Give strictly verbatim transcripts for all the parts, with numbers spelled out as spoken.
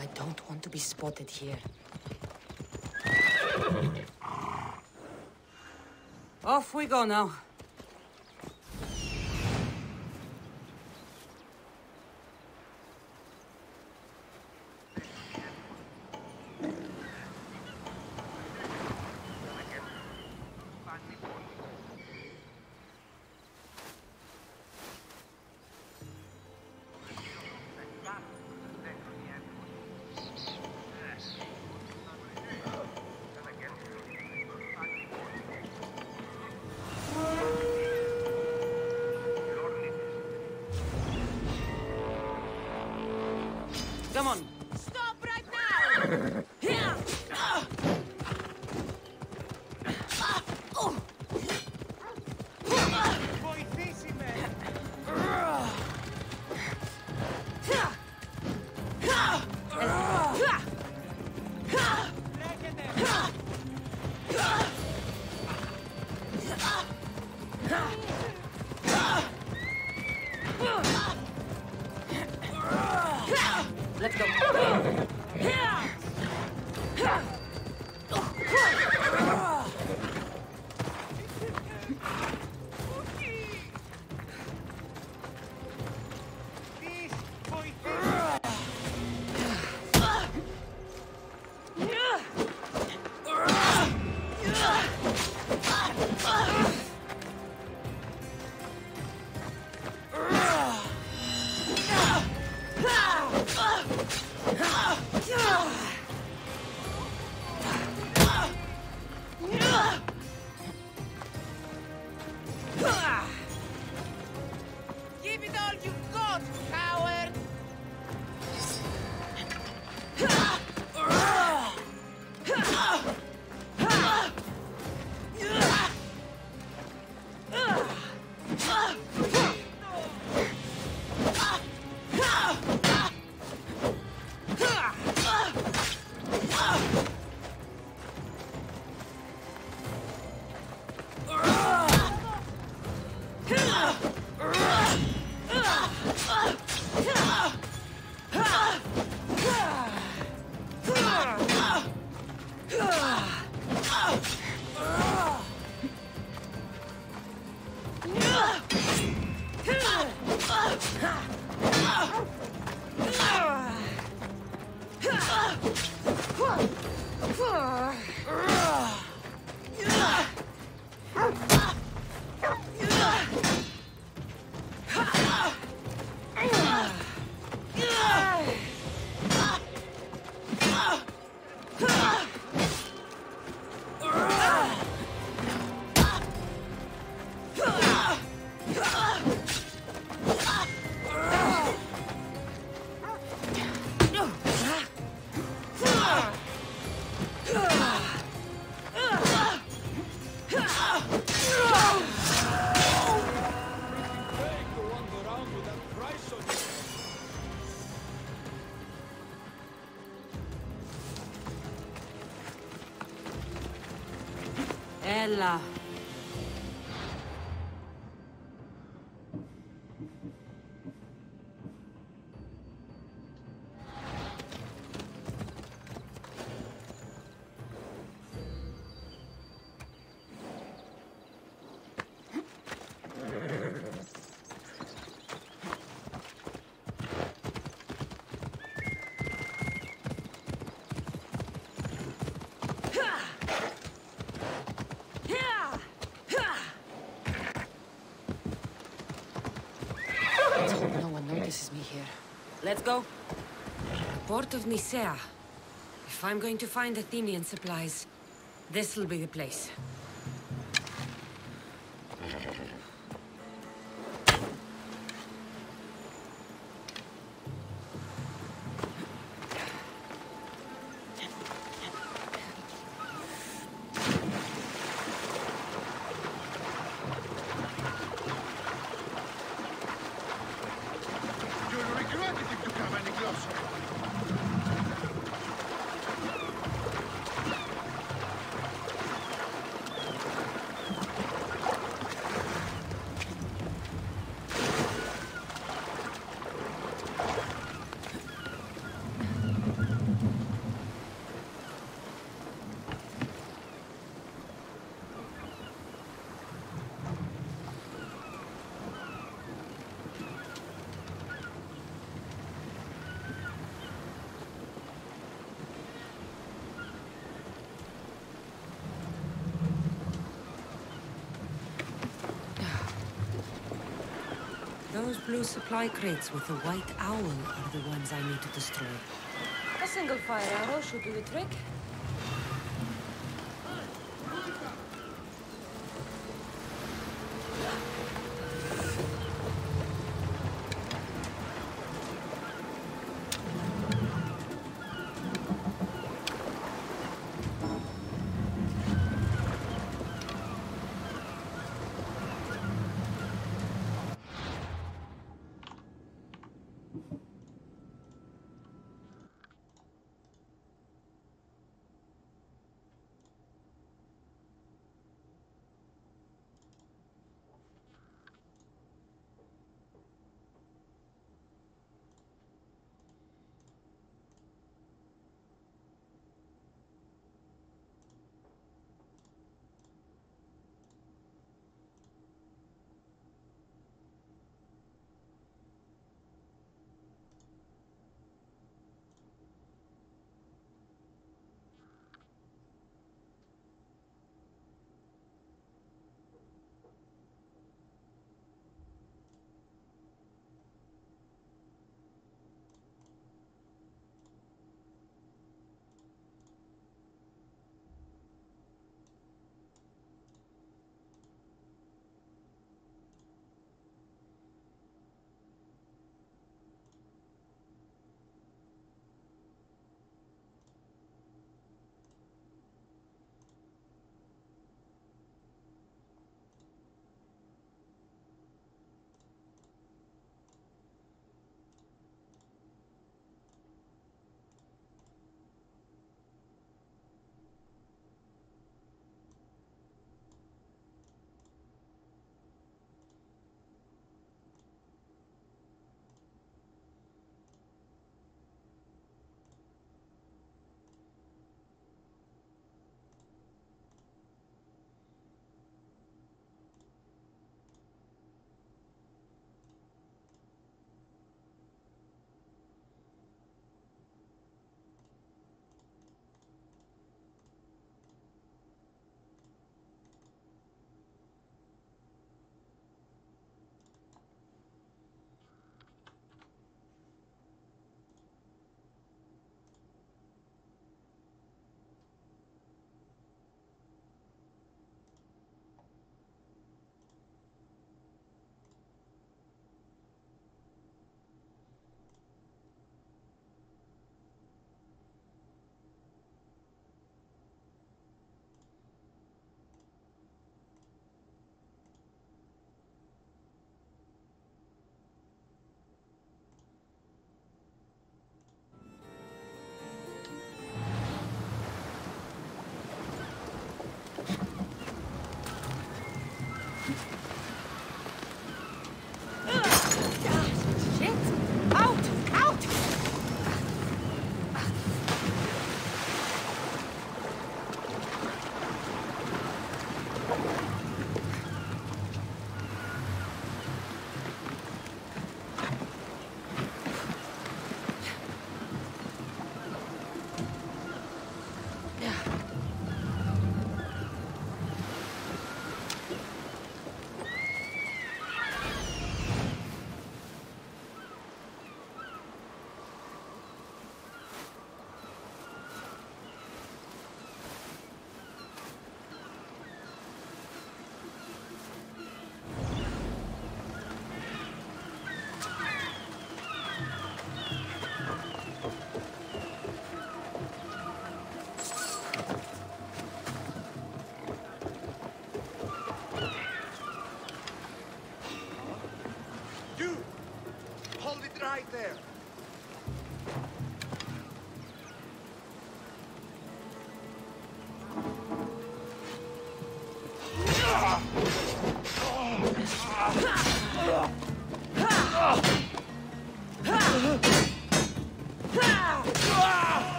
I don't want to be spotted here. Off we go now. Come on. Stop right now! Here! Let's go. Give it all you got, coward! Ella. No one notices me here. Let's go. Port of Nicaea. If I'm going to find Athenian supplies, this'll be the place. those blue supply crates with the white owl are the ones I need to destroy. A single fire arrow should do the trick.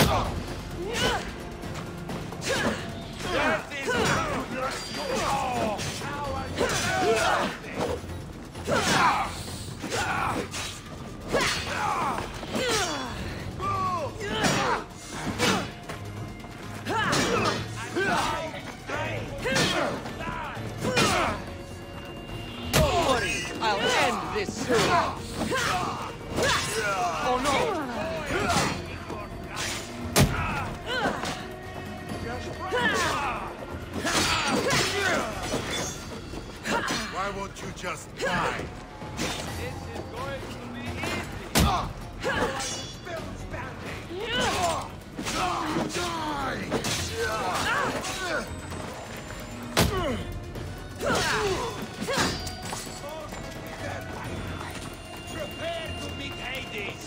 I'll end this soon. Oh no! Why won't you just die? This is going to be easy. Prepare to meet Hades.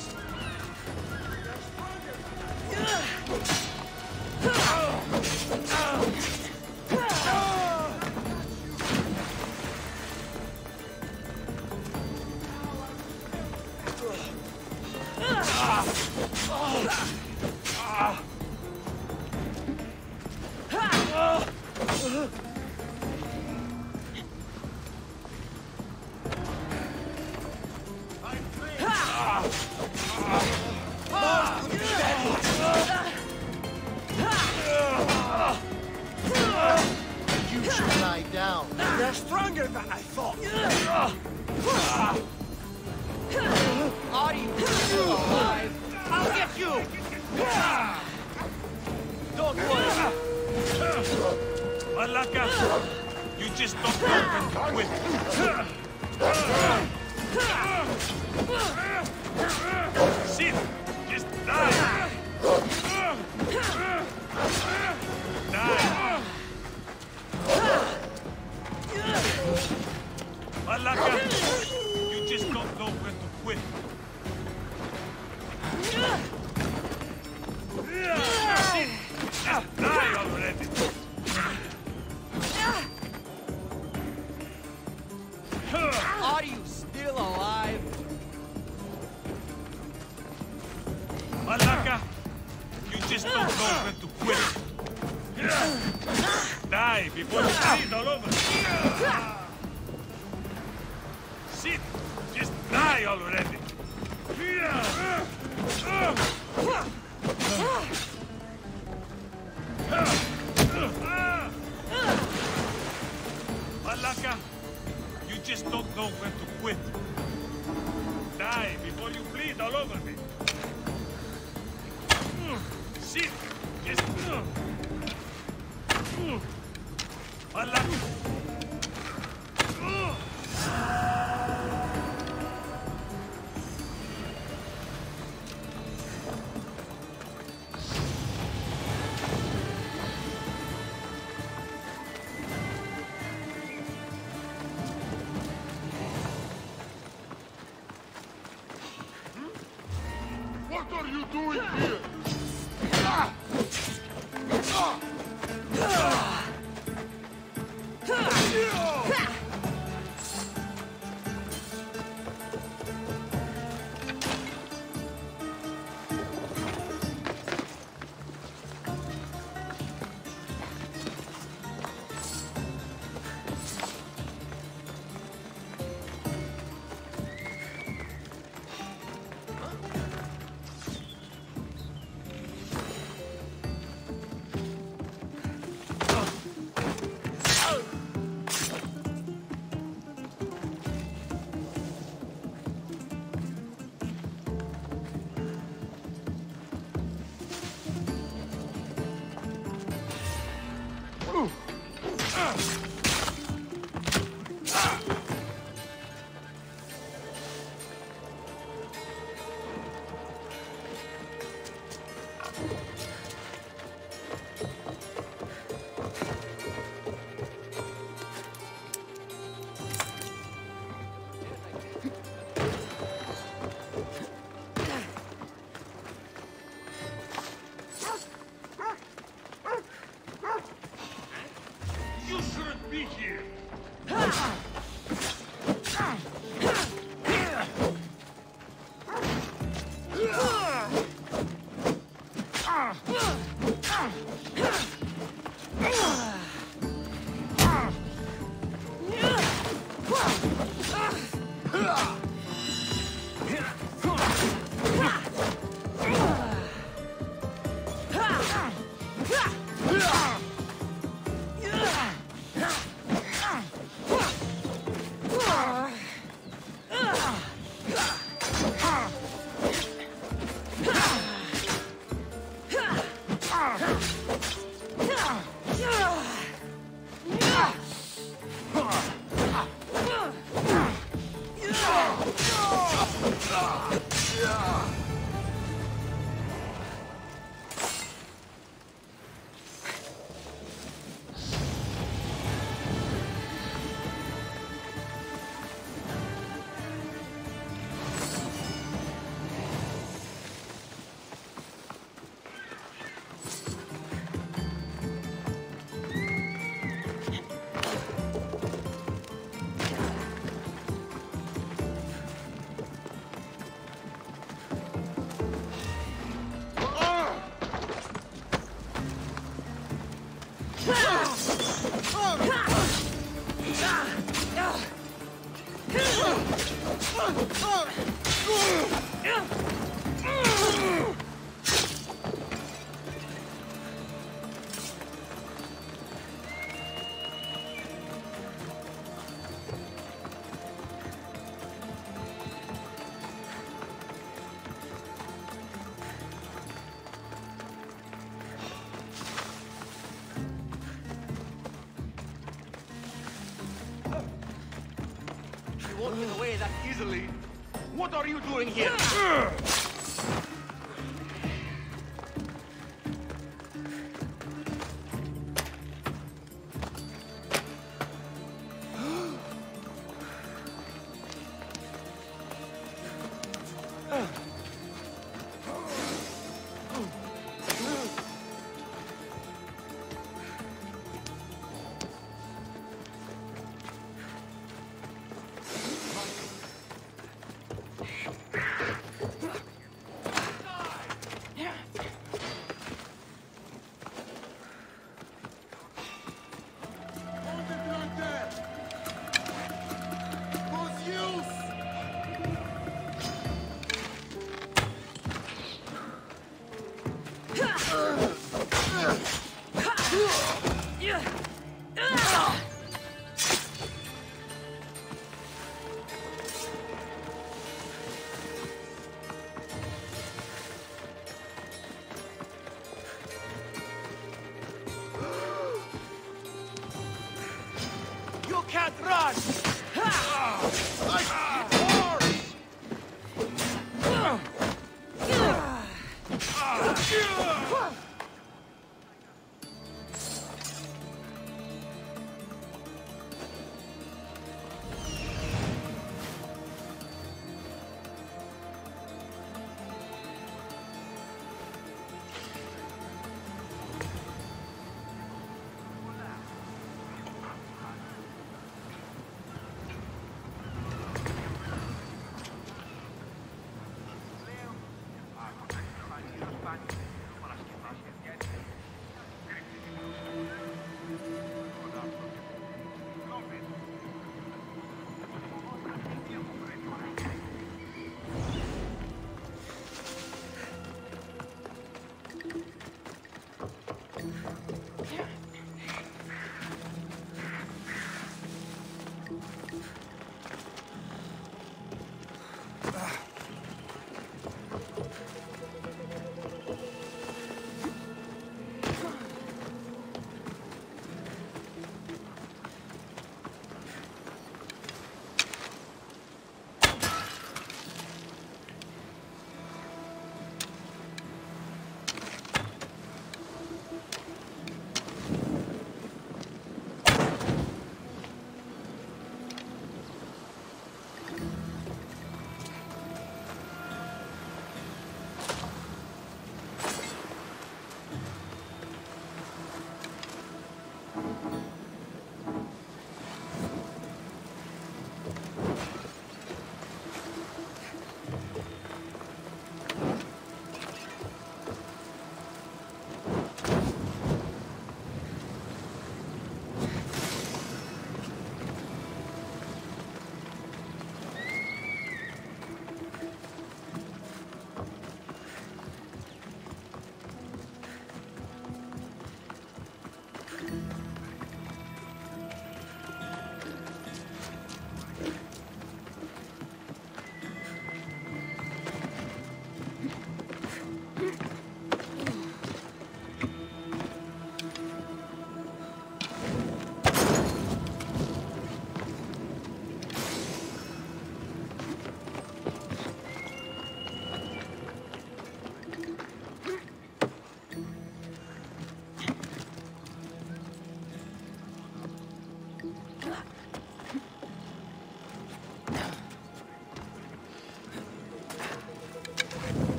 You should lie down. They're stronger than I thought. Are you still alive? I'll get you! Don't worry. Malaka, you just don't know when to quit. Shit, just die. Die. Malaka, you just don't know when to quit. Shit, just die already. Are you still alive? Malaka, you just don't know when to quit. Die before you bleed all over. Shit, just die already. Malaka, you just don't know when to quit. Die before you bleed all over me. Shit, just... Malaka. What are you doing here? You won't get away that easily. What are you doing here? You can't run!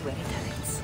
where it hurts.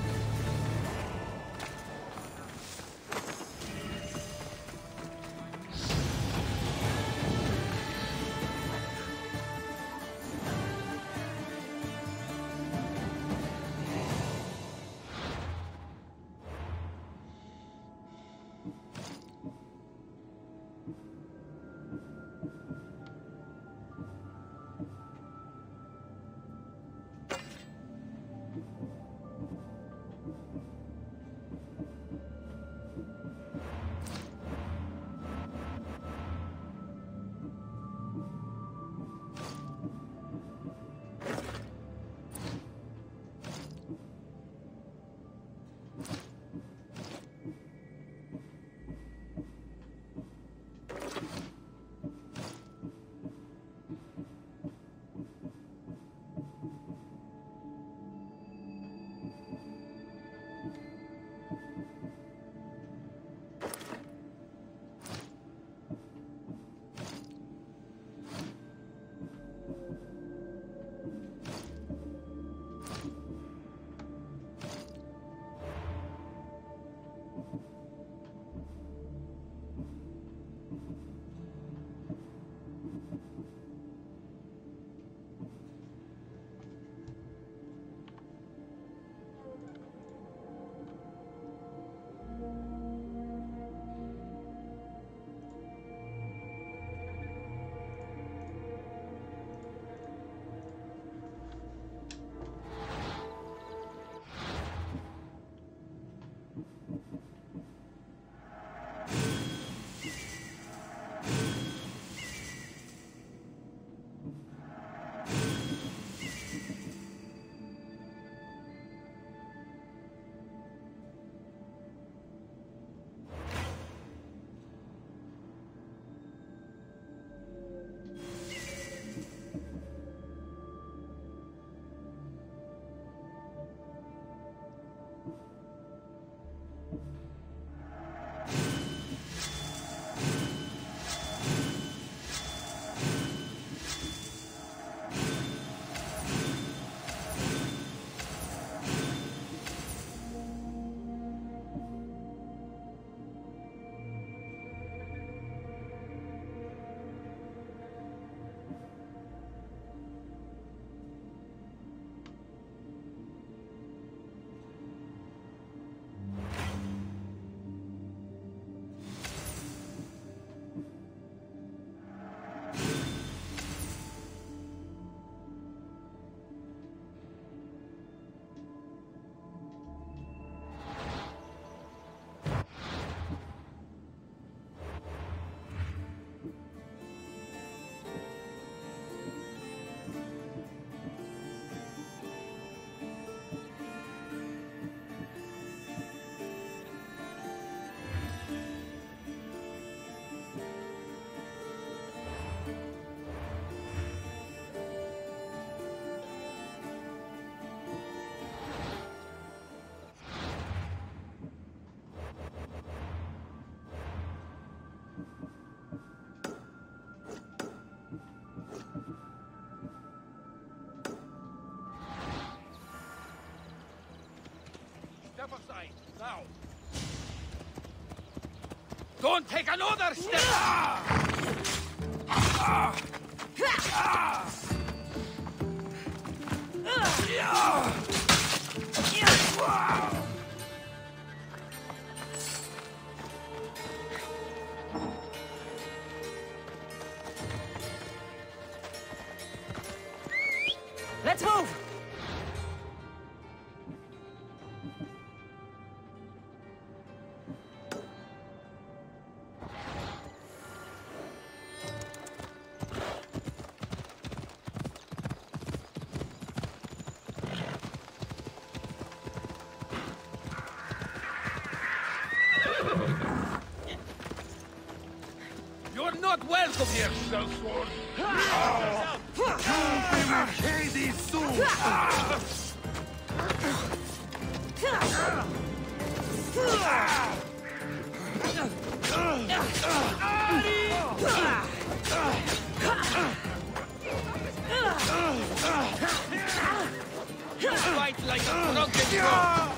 Step aside, now! Don't take another step! Let's move! You're not welcome here, sellsword! We will pay thee soon! Fight like a drunken dog.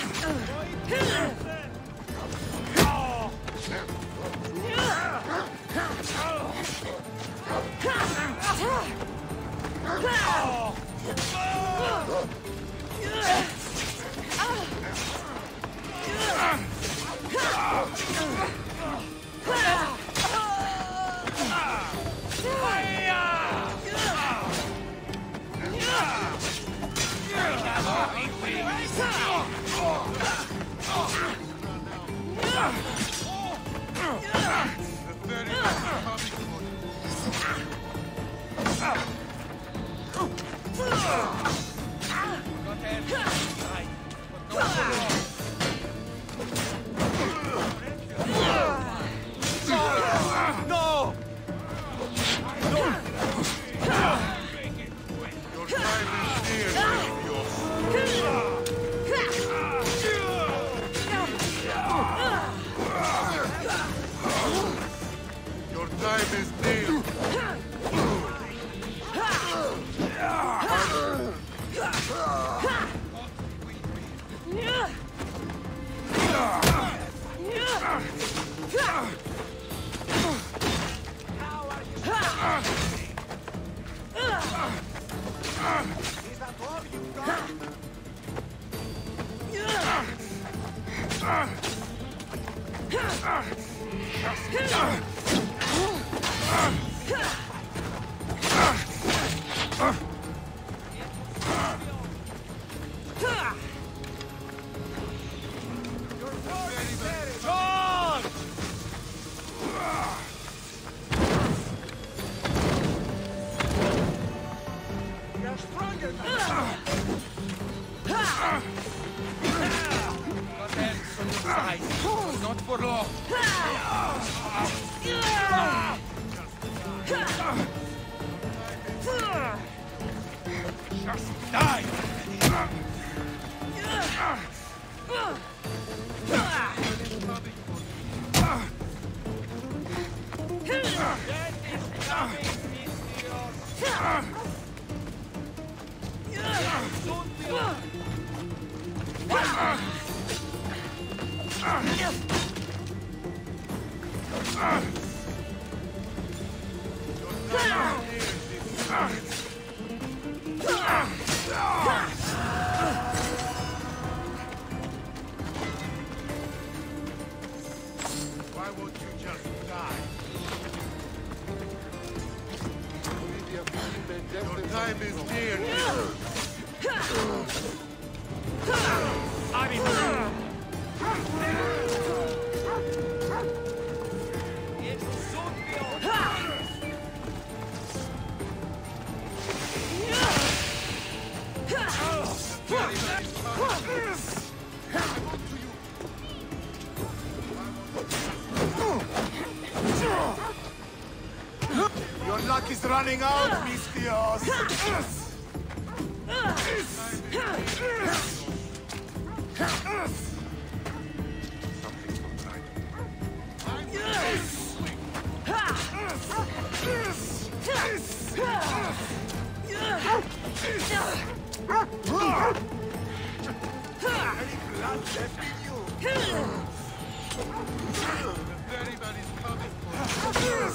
Not for long. Just die. Why won't you just die? Your time is near. Your luck is running out, Mistios. Any blood left in you? The ferryman is coming for you.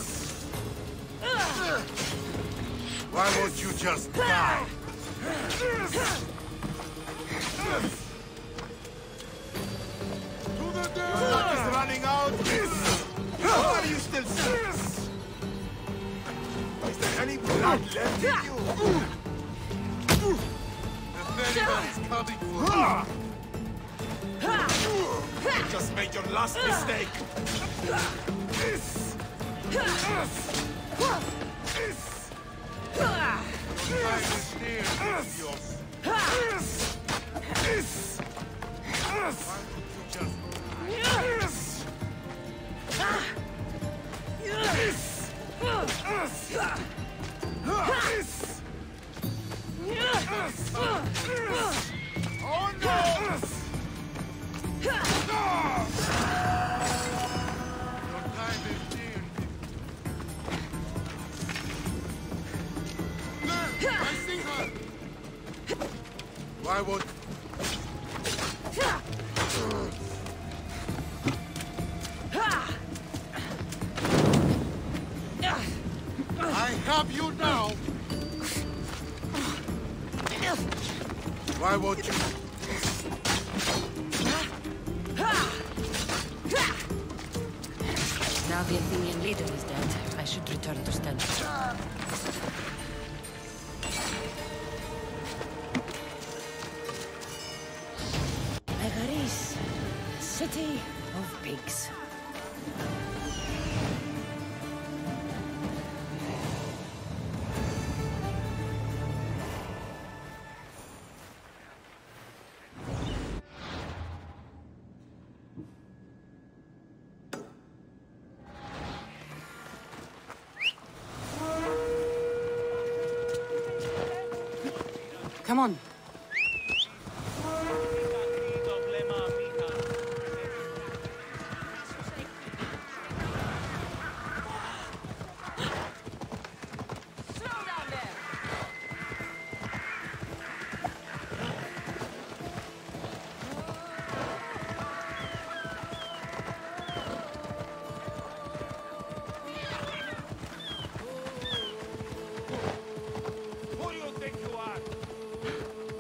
Why won't you just die? To the dirt! Your luck is running out. How are you still sick? Is there any blood left in you? The ferryman is coming for you. You just made your last mistake. This. This. This. Your time is near, Mistios. This. This. Why don't you just This. This. Oh no! Your time is near. I see her! Why won't... I have you now! Why won't you? Now the Athenian leader is dead, I should return to Stentor. Megaris, city of pigs. Come on. Who do you think you are?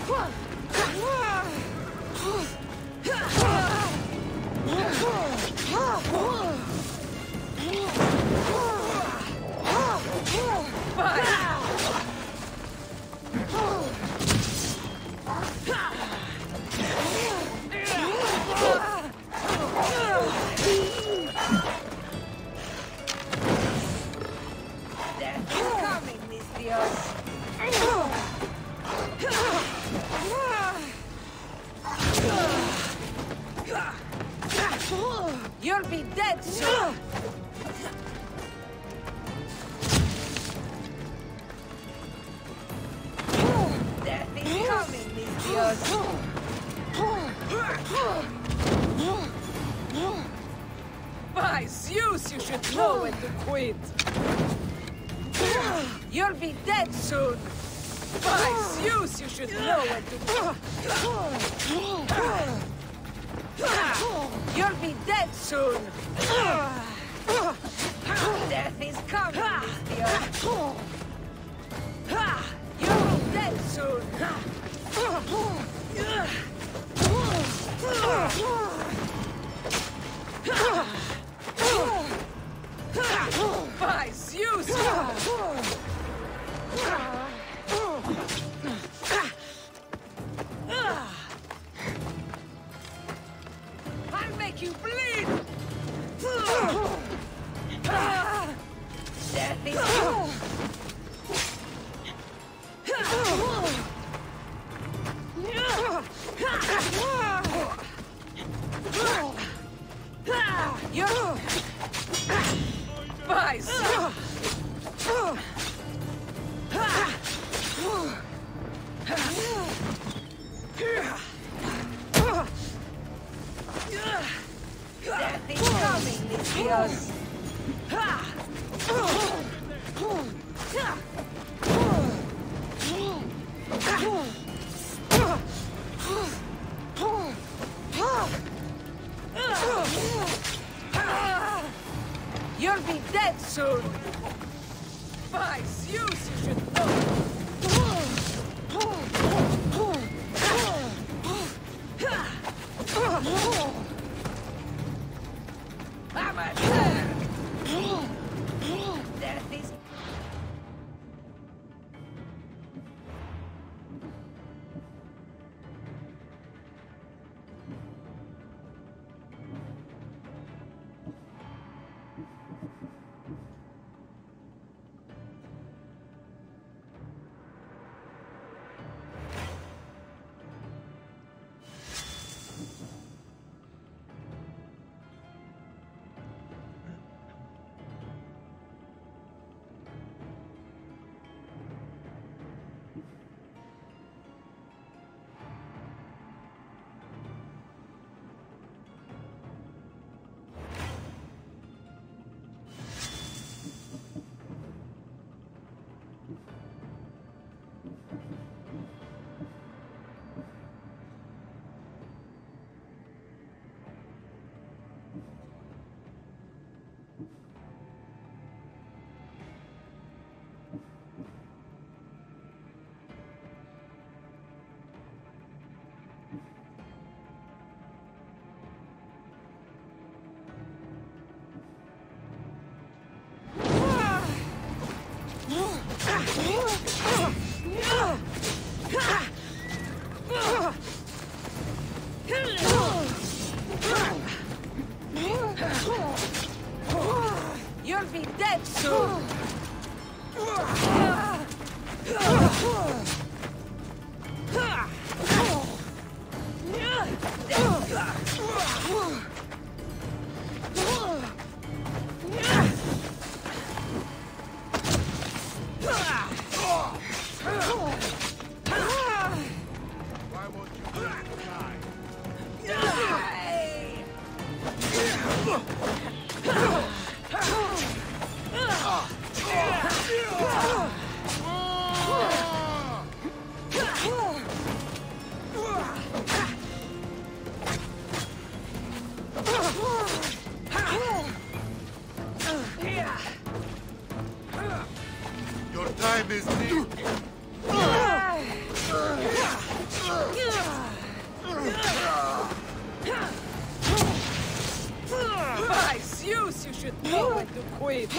You'll be dead soon! Death is coming, mis Dios! By Zeus, you should know when to quit! You'll be dead soon! By Zeus, you should know when to quit! You'll be dead soon! Death is coming, mis Dios! You'll be dead soon! By Zeus! I'll make you bleed! Death is... You're... By Zeus! Death is coming, mis Dios! You'll be dead soon! By Zeus, you should know! Amateur! Death is... You'll be dead soon! Why won't you let me die? Your time is near. should know when to quit.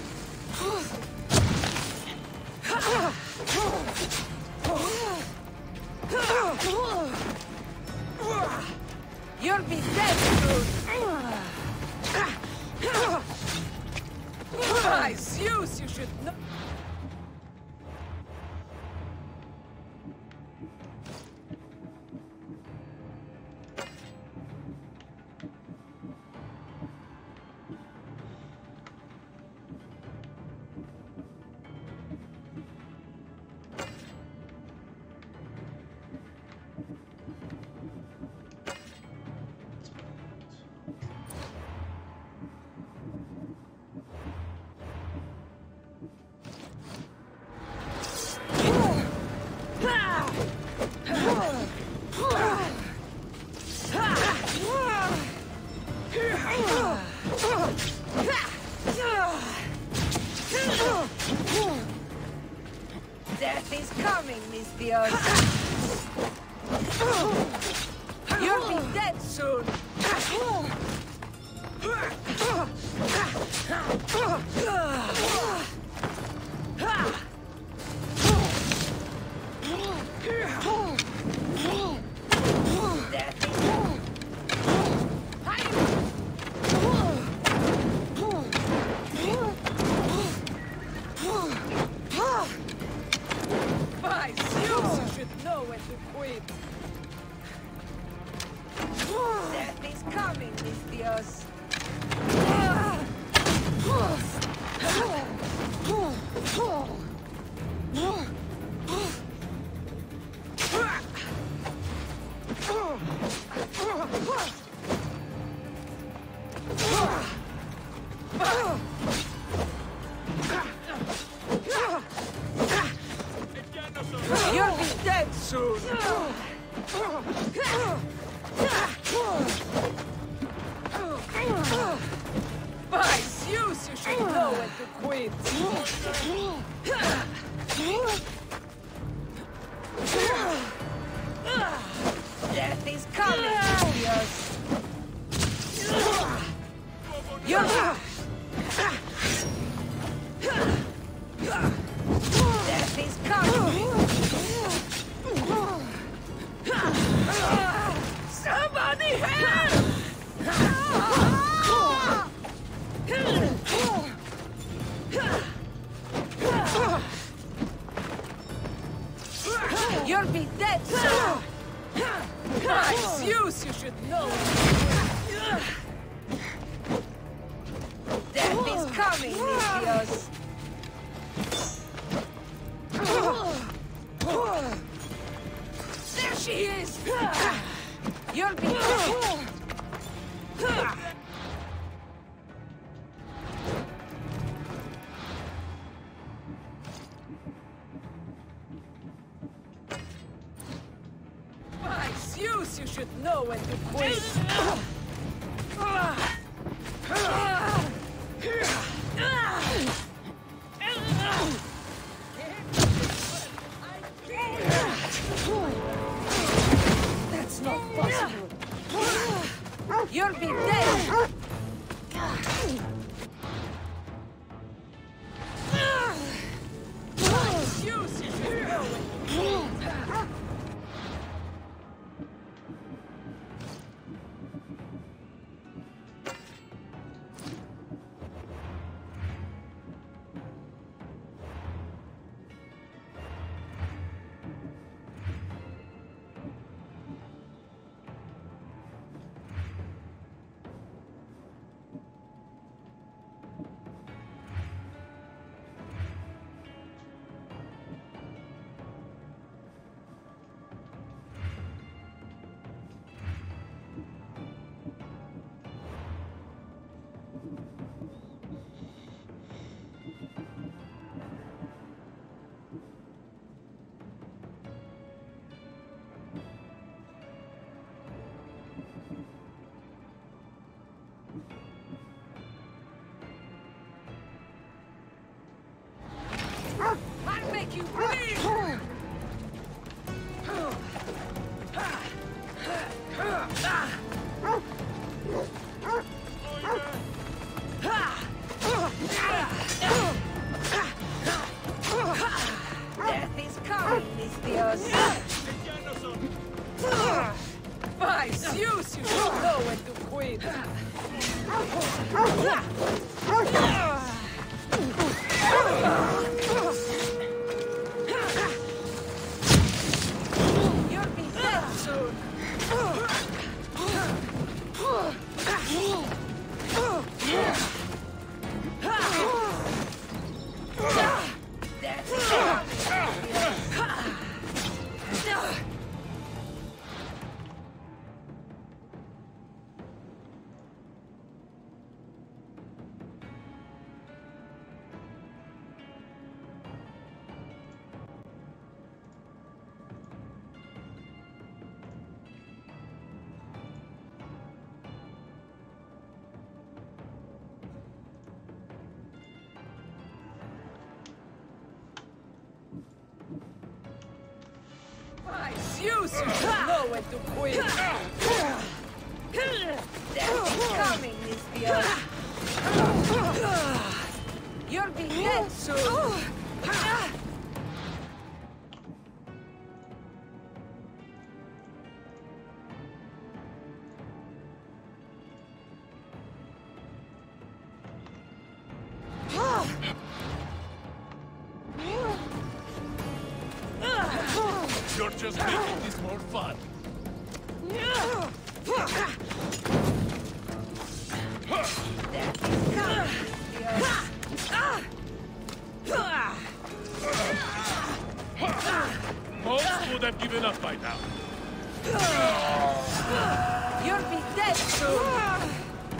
You'll be dead soon. By Zeus, you should know. Death is coming, Miss Dios. You'll be dead soon. Death is... By Zeus, you should know when to quit. Death is coming, Miss Dios. You'll be dead soon. By Zeus, you should know when to quit. Death is coming, Dios. You're... Death is coming. Somebody help! You'll be dead soon! By Zeus, you should know! Death is coming, Nistios! There she is! You'll be dead! By Zeus, you should know when to quit! That's not possible! You'll be dead! By Zeus, you should know when to quit! Zeus, you know when to quit. That's coming, Misthios. You'll be dead soon. You're just making this more fun. Most would have given up by now. You'll be dead soon.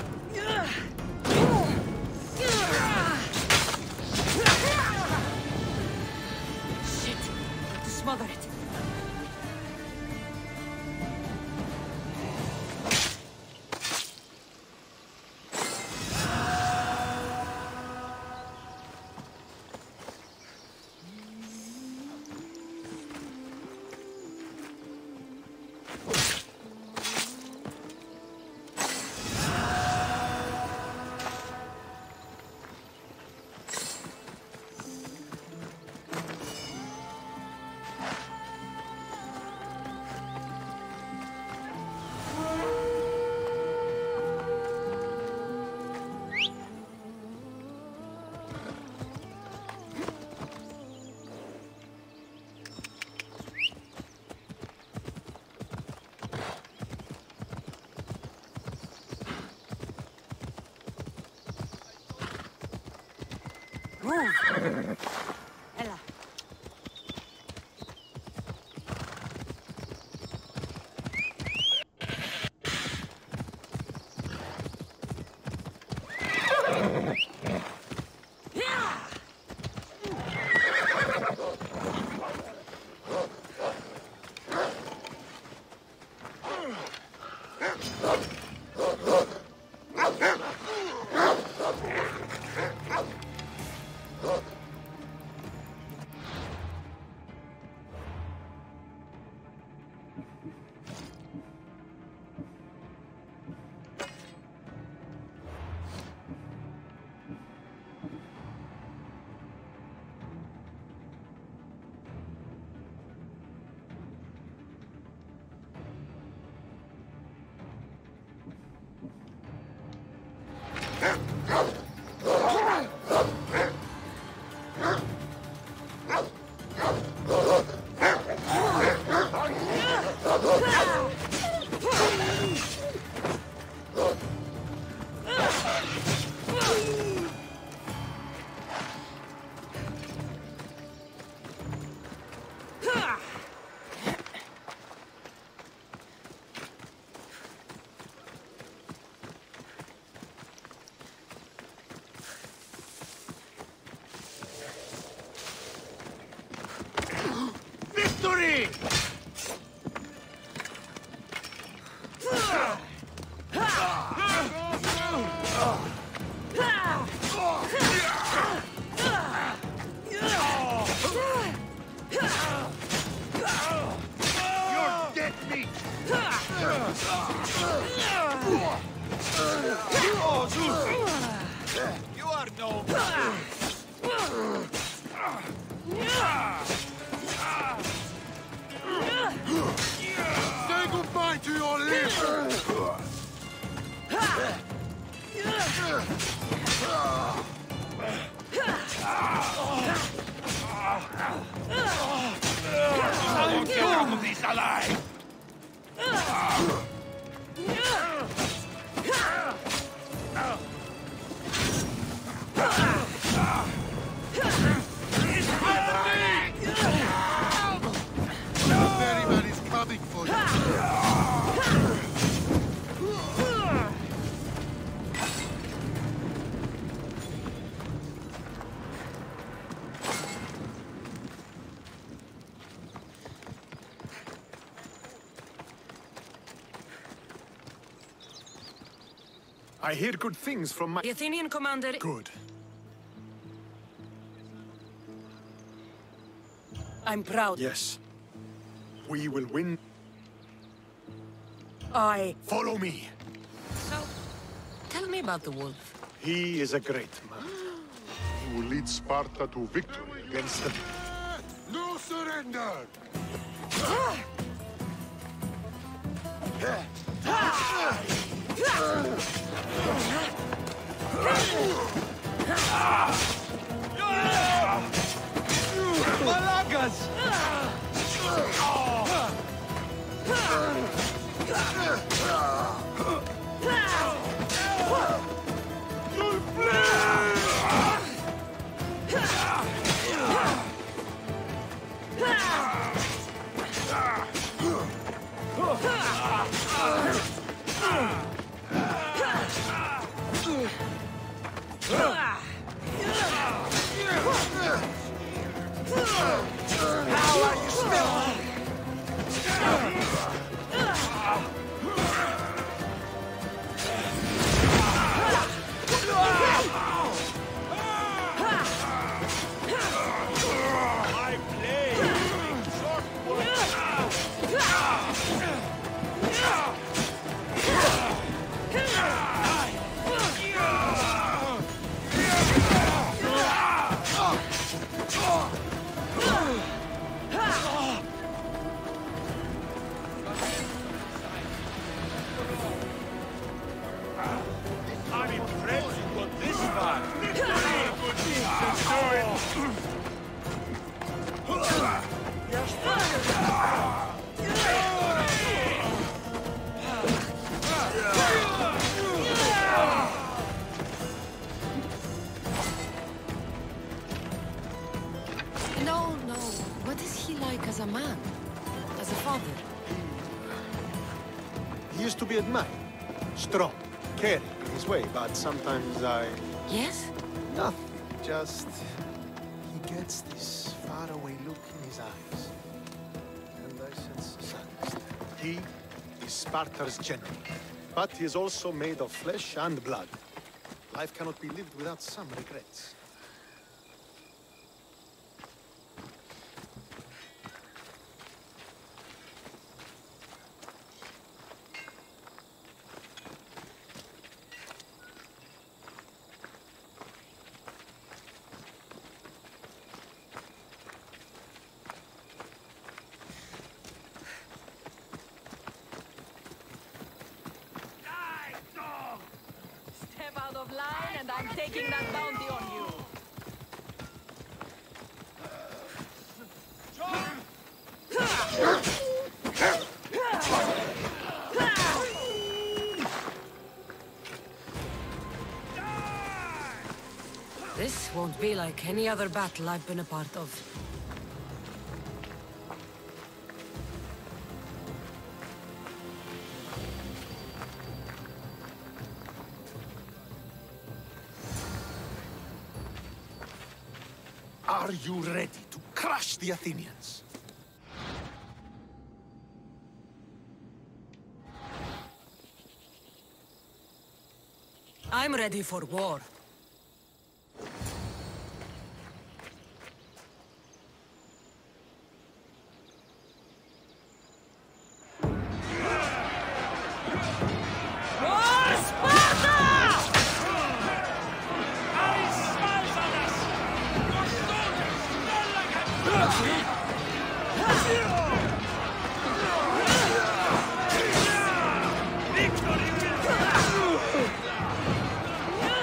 Shit! Got to smother it. Ella. Victory! You're dead meat! You are no... Say goodbye to your lips! Don't get out of this alive! Ferryman is coming for you. I hear good things from my... The Athenian commander... Good. I'm proud. Yes. We will win. I... Follow me. So, tell me about the wolf. He is a great man. He will lead Sparta to victory against them. No surrender! Malagas! How are you smelling? I play short I'm impressed you got this far. Very good things to do it. No, no. What is he like as a man? As a father? He used to be admired. Strong, caring in his way, but sometimes I... Yes? Nothing. Just... He gets this faraway look in his eyes. And I sense sadness. He is Sparta's general. But he is also made of flesh and blood. Life cannot be lived without some regrets. Step out of line and I'm taking that bounty on you. This won't be like any other battle I've been a part of. Are you ready to crush the Athenians? I'm ready for war. Victory will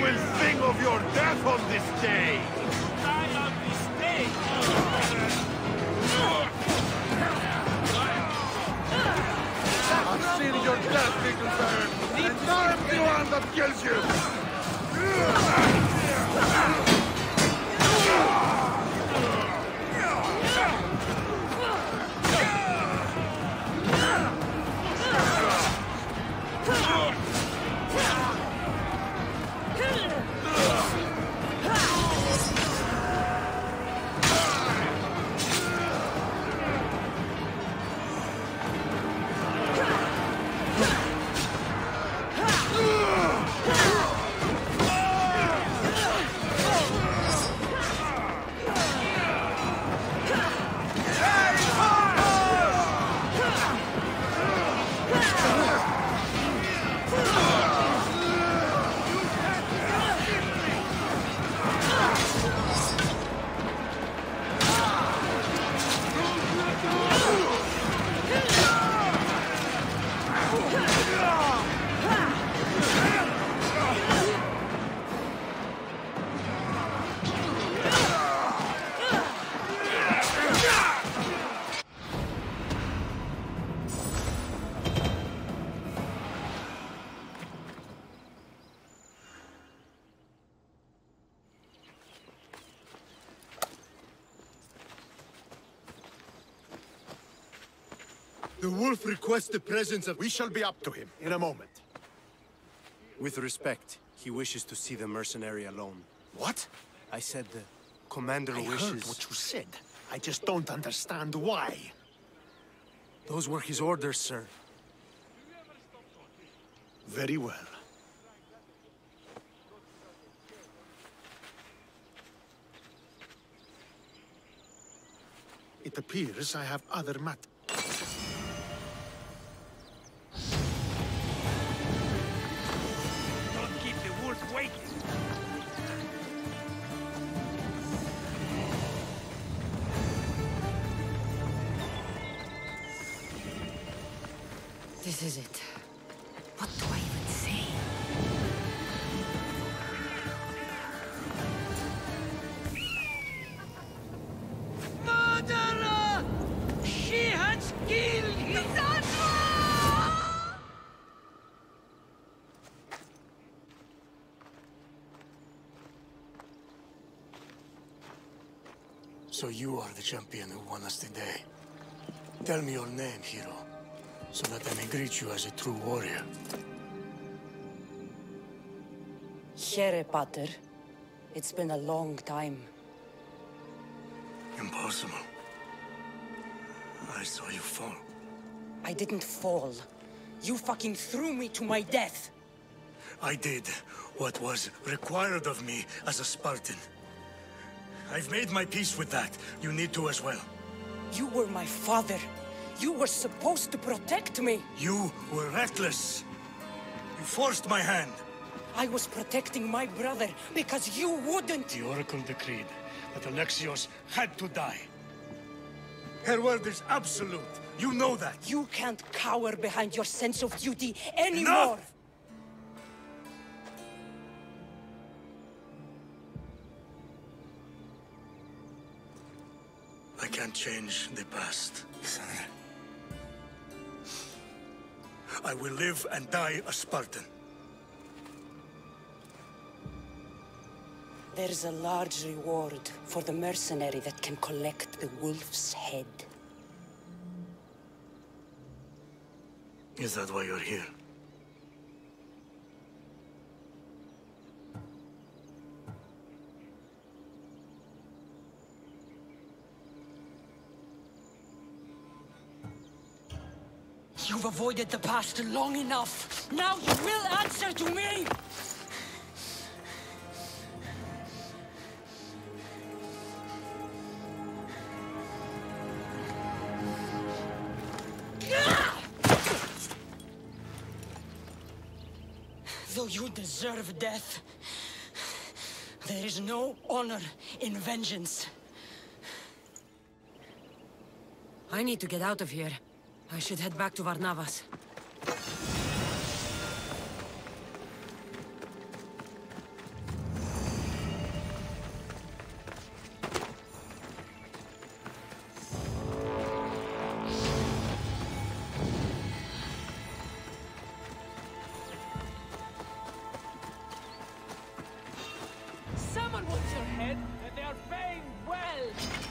will sing of your death on this day! Die on this day! I've seen your death, little bird! And I'm the one that kills you! The wolf requests the presence of... We shall be up to him in a moment. With respect, he wishes to see the mercenary alone. What? I said the commander I wishes... heard what you said. I just don't understand why. Those were his orders, sir. Very well. It appears I have other matters. Don't keep the wolf waiting! This is it. What do I even say? Murderer! She has killed Cassandra! So you are the champion who won us today. Tell me your name, hero, so that I may greet you as a true warrior. Here, Pater. It's been a long time. Impossible. I saw you fall. I didn't fall. You fucking threw me to my death. I did what was required of me as a Spartan. I've made my peace with that. You need to as well. You were my father. You were supposed to protect me. You were reckless. You forced my hand. I was protecting my brother because you wouldn't. The Oracle decreed that Alexios had to die. Her word is absolute. You know that. You can't cower behind your sense of duty anymore. Enough! I can't change the past, Cassandra. I will live and die a Spartan. There's a large reward for the mercenary that can collect the wolf's head. Is that why you're here? You've avoided the past long enough. Now you will answer to me! Though you deserve death, there is no honor in vengeance. I need to get out of here. I should head back to Varnavas. one wants your head, and they are paying well!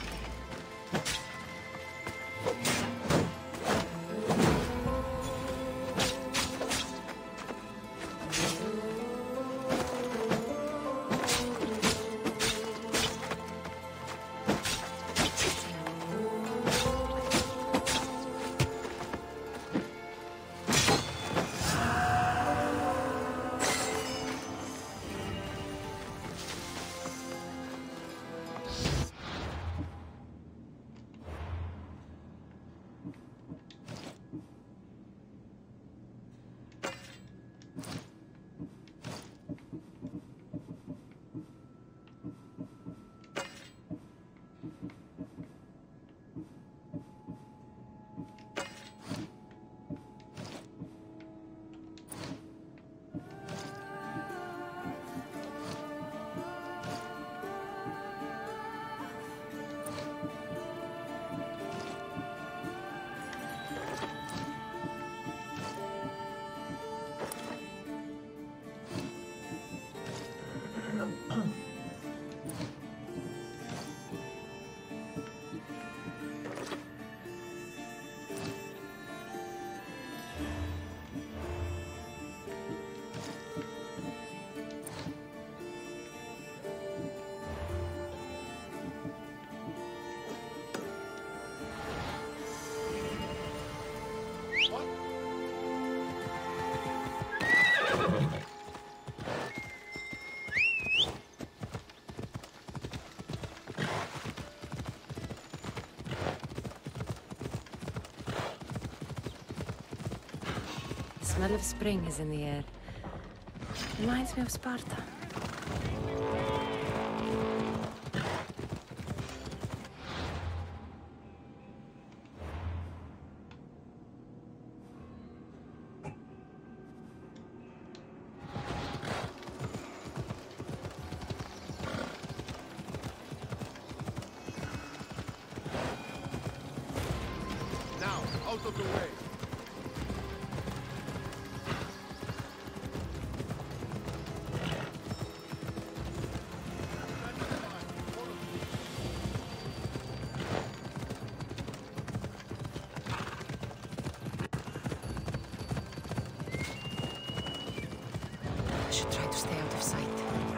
The smell of spring is in the air. Reminds me of Sparta. Now, out of the way. I should try to stay out of sight.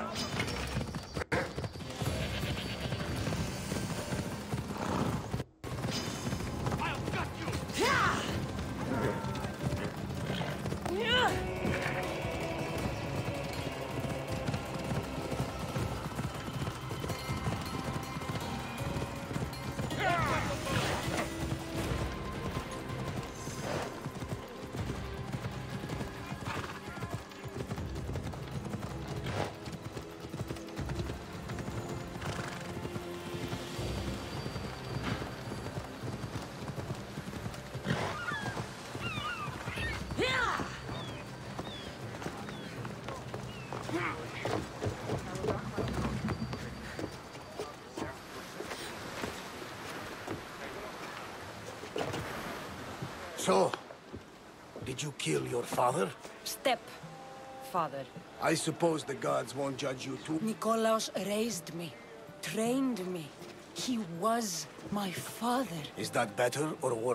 So, did you kill your father? Step, father. I suppose the gods won't judge you too. Nikolaos raised me, trained me. He was my father. Is that better or worse?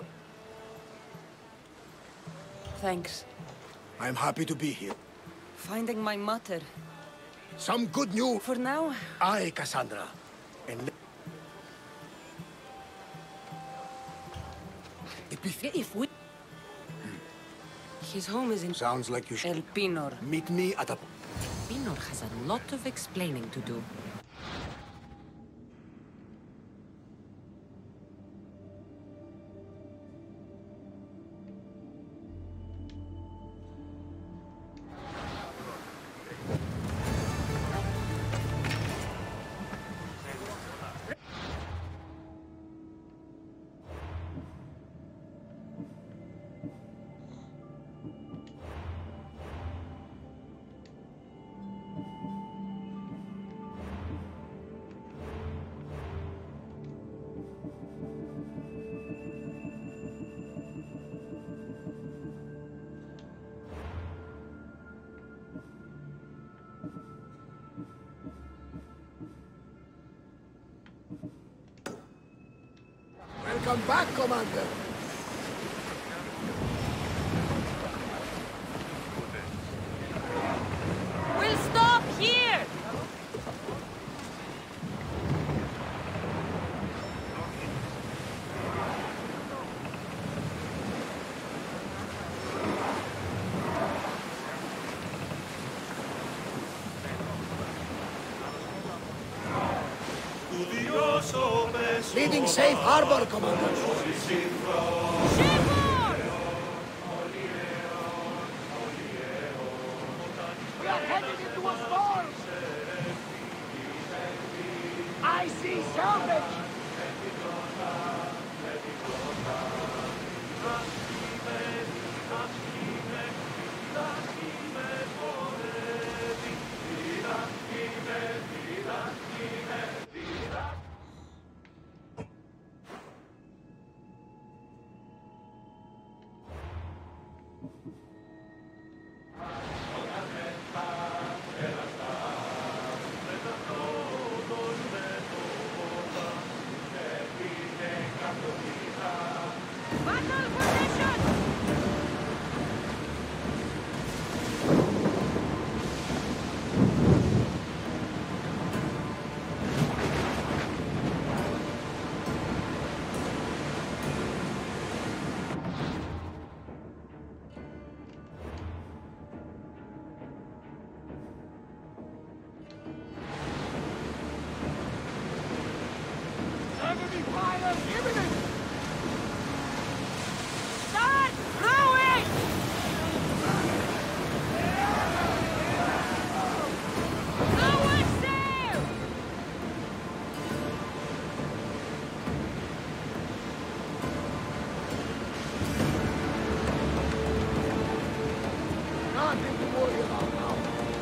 Thanks. I'm happy to be here. Finding my mother. Some good news. For now, I, Cassandra. And if we... His home is in sounds like you should El Pinor. meet me at a... Pinor has a lot of explaining to do. Welcome back, Commander. We'll stop here! Leading safe harbor, Commander. We are headed into a storm! I see salvage! Battle formation! Enemy fire imminent! Start throwing! No one's there! Nothing to worry about now.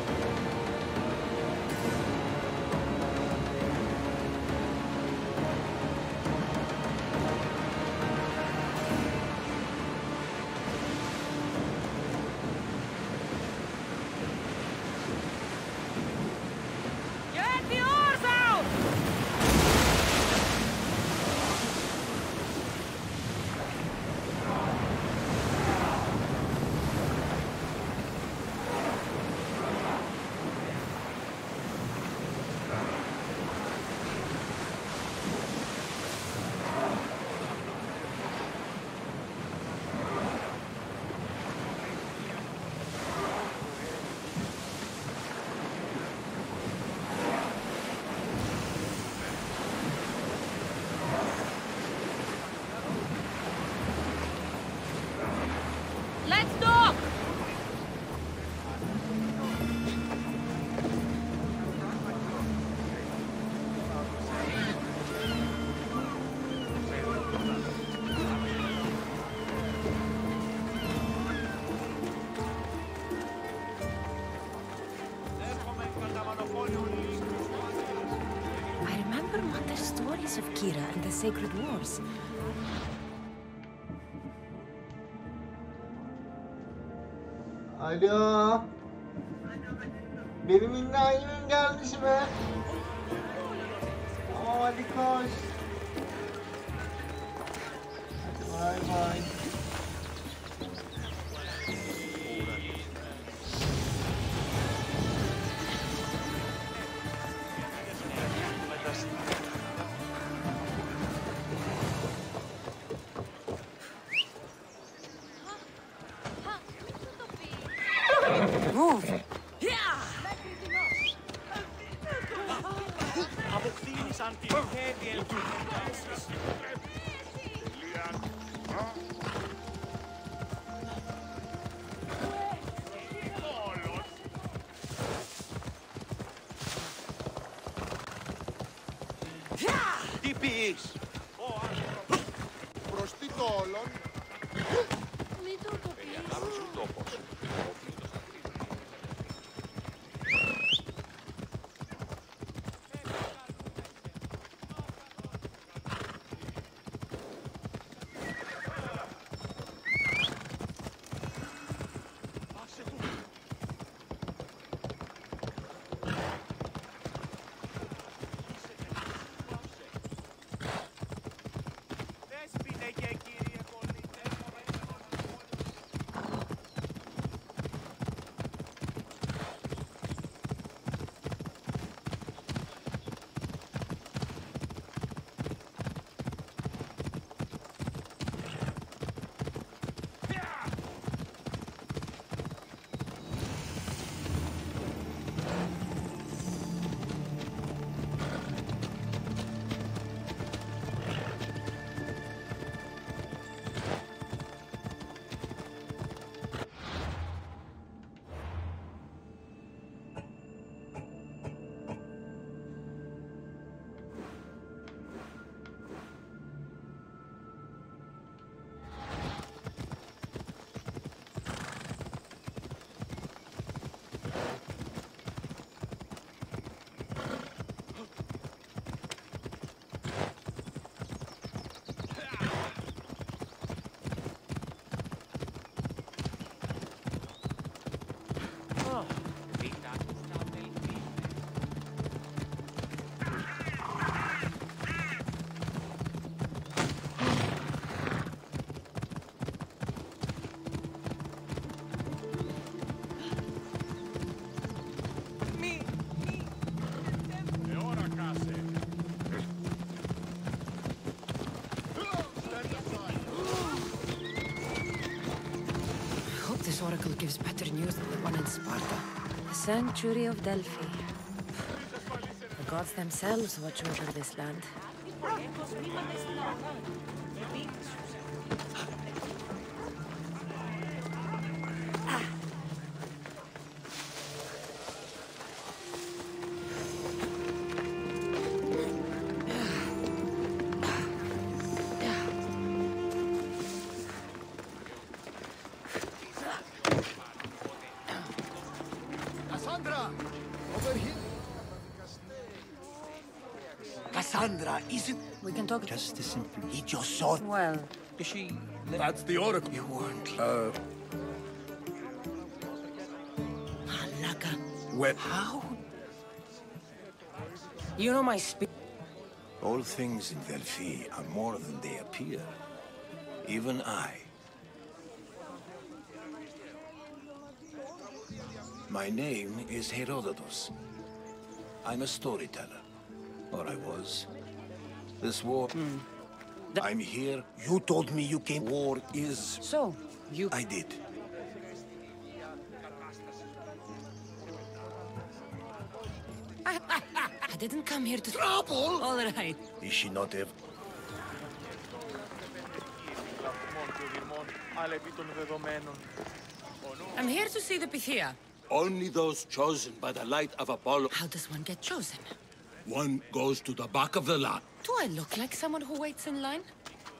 Get the oars out! Let's dock! I remember Mother's stories of Kira and the Sacred Wars. Alo. Benim İbrahim'im gelmiş mi? Tamam hadi koş. Hadi bay bay. Move! Αποκτήνεις αντιχέδια. Τι πεις? Προς τι το όλον. Μην το το πεις. Δέσποινα. oracle gives better news than the one in Sparta. The Sanctuary of Delphi. The gods themselves watch over this land. Cassandra! Over here! Cassandra, isn't... We can talk... Just as simple. He just saw... Well... Is she... That's the oracle. You weren't... Uh... Malaka. Well... How? You know my speech. All things in Delphi are more than they appear. Even I. My name is Herodotus. I'm a storyteller. Or I was. This war... Mm. I'm here. You told me you came... War is... So, you... I did. I didn't come here to... Trouble? All right. Is she not ever... I'm here to see the Pythia. Only those chosen by the light of Apollo. How does one get chosen? One goes to the back of the line. Do I look like someone who waits in line?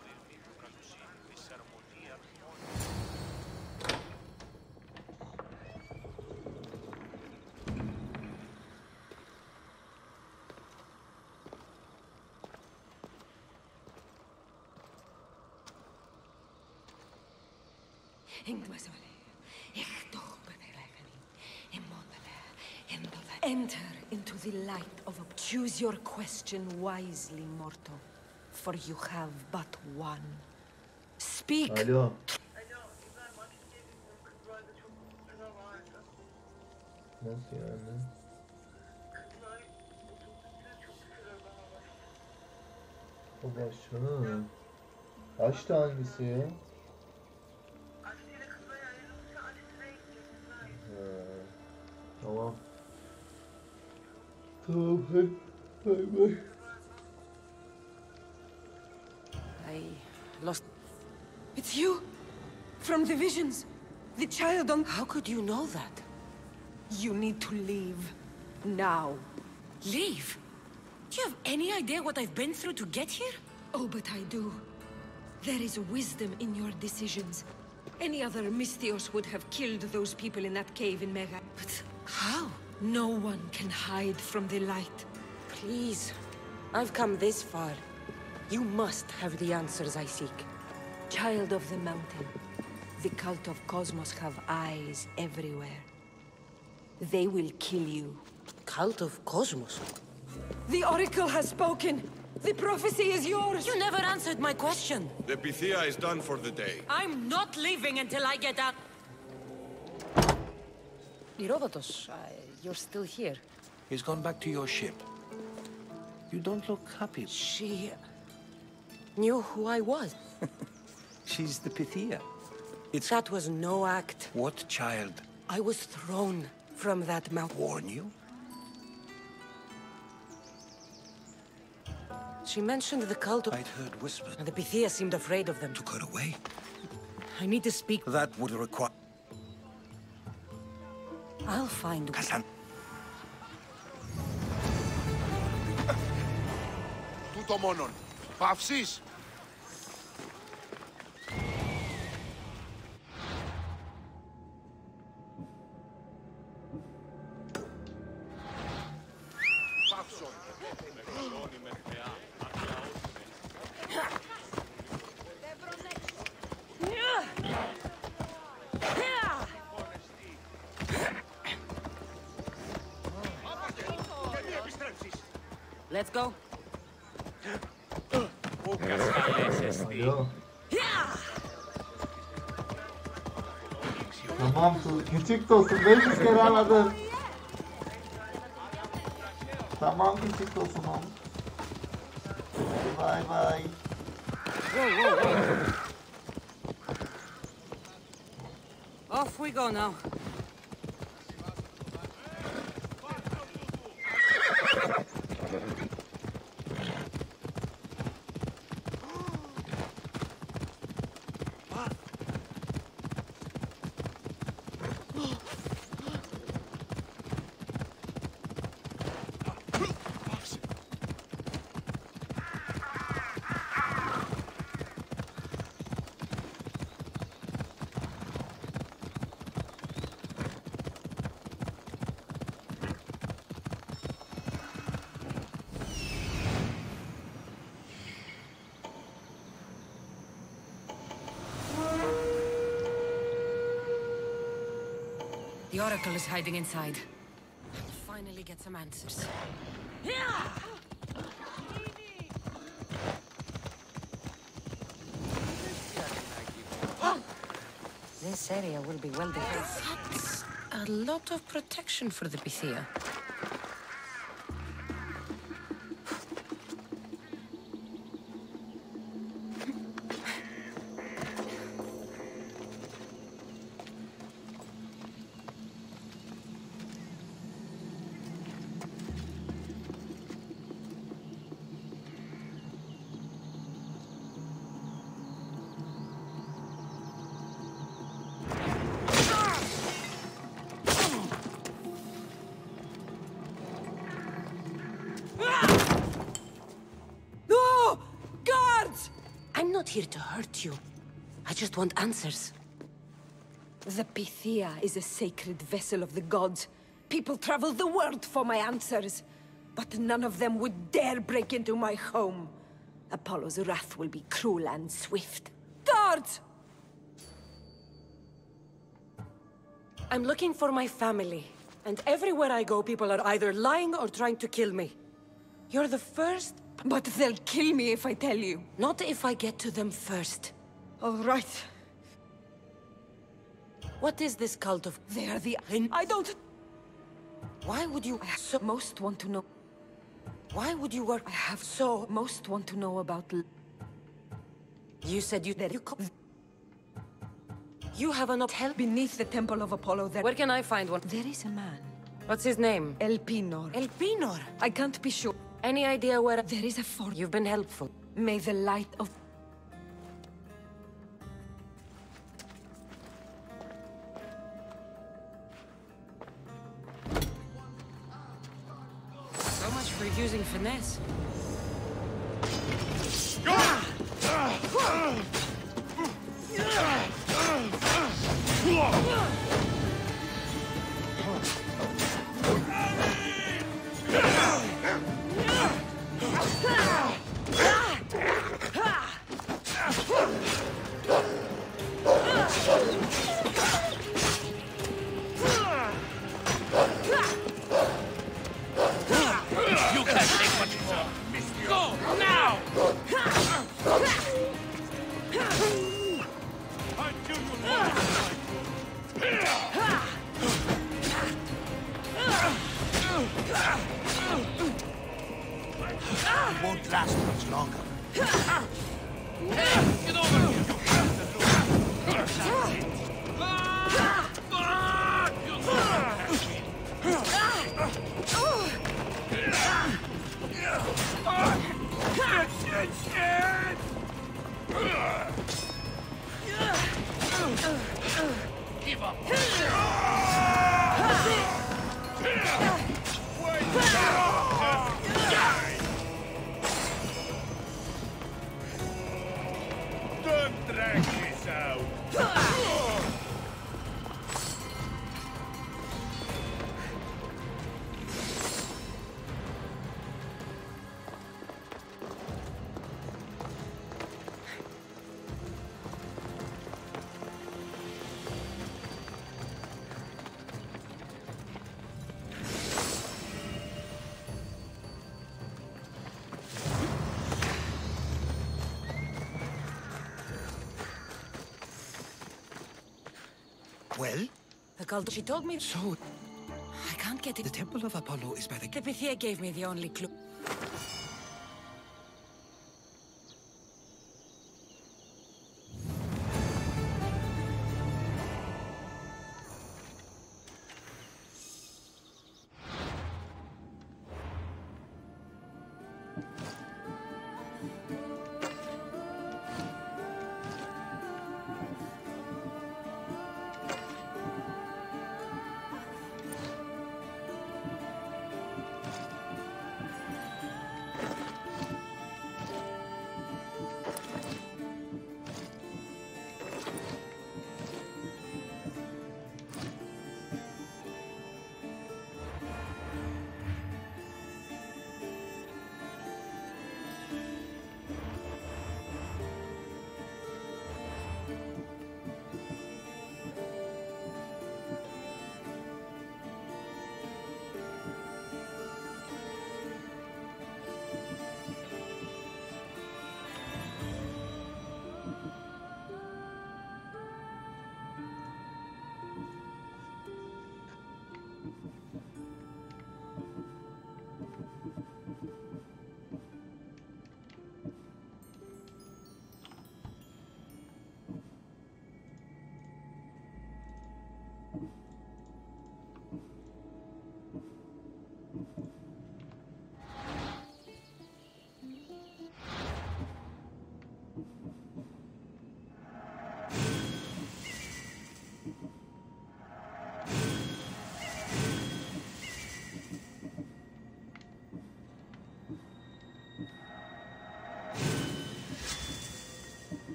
Enter into the light of a... Choose your question wisely, mortal, for you have but one. Speak! Alo. Nasıl yani? O başını. Kaçtı hangisi ya? Ha, tamam. Tamam, hadi. Bay bay. I lost... It's you! From the visions! The child on... How could you know that? You need to leave. Now. Leave? Do you have any idea what I've been through to get here? Oh, but I do. There is wisdom in your decisions. Any other Misthios would have killed those people in that cave in Mega. But how? No one can hide from the light. Please. I've come this far. You must have the answers I seek. Child of the mountain, the cult of Cosmos have eyes everywhere. They will kill you. Cult of Cosmos? The Oracle has spoken! The prophecy is yours! You never answered my question! The Pythia is done for the day. I'm not leaving until I get out! Herodotus, uh, you're still here. He's gone back to your ship. You don't look happy. She... knew who I was. She's the Pythia. It's... That was no act. What child? I was thrown from that mountain. Warn you? She mentioned the cult of... I'd heard whispers. And the Pythia seemed afraid of them. Took her away? I need to speak... That would require... I'll find... Cassandra. Τούτο μόνον. Παύσεις! Παύσον. Let's go. Alo. Tamam, küçük dostum, beş yüz kere aradın. Tamam küçük dostum. Bye bye. Off we go now. The Oracle is hiding inside. I'll finally get some answers. This area will be well defended. That's a lot of protection for the Pythia. I'm not here to hurt you. I just want answers. The Pythia is a sacred vessel of the gods. People travel the world for my answers. But none of them would dare break into my home. Apollo's wrath will be cruel and swift. Guards! I'm looking for my family. And everywhere I go, people are either lying or trying to kill me. You're the first... But they'll kill me if I tell you. Not if I get to them first. All right. What is this cult of... They are the... I don't... Why would you... I so most want to know... Why would you work... I have so... Most want to know about... You said you... There you come... You have enough help? Beneath the Temple of Apollo there... Where can I find one? There is a man. What's his name? Elpenor. Elpenor? I can't be sure. Any idea where... There is a fort. You've been helpful. May the light of... So much for using finesse. It won't last much longer. Hey, get over here! Shit, shit! Give up! Don't drag this out! Well? The cult... She told me... So... I can't get it. The Temple of Apollo is by the... The Pythia gave me the only clue.